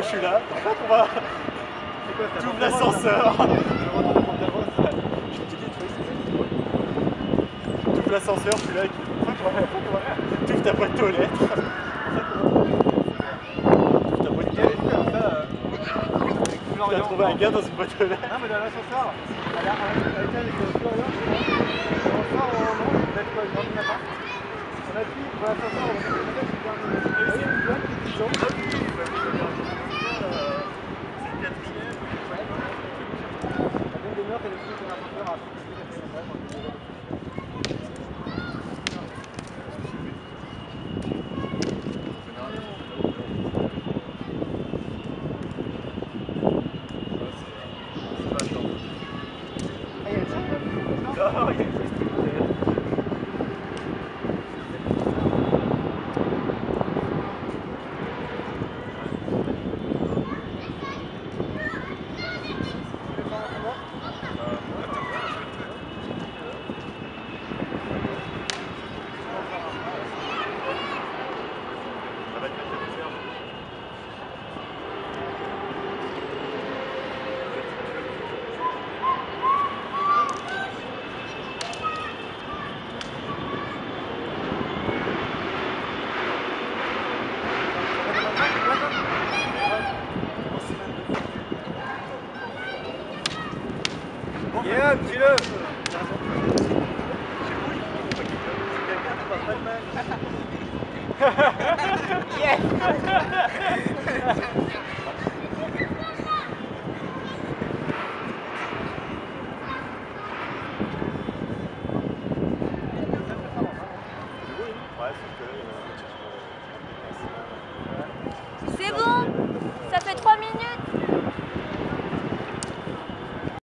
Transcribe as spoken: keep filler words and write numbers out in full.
je suis là. En fait, on va. Tu ouvres l'ascenseur. Tu ouvres l'ascenseur, je suis là. Tu ouvres ta boîte aux lettres. Tu ouvres ta boîte aux lettres. Tu as trouvé un gars dans une boîte aux lettres. Non, mais dans l'ascenseur, elle a été avec le Florian. On sort, on va être quoi, une heure du matin. On a dit, dans l'ascenseur, on va faire le il y a une blague qui dit genre. Oh,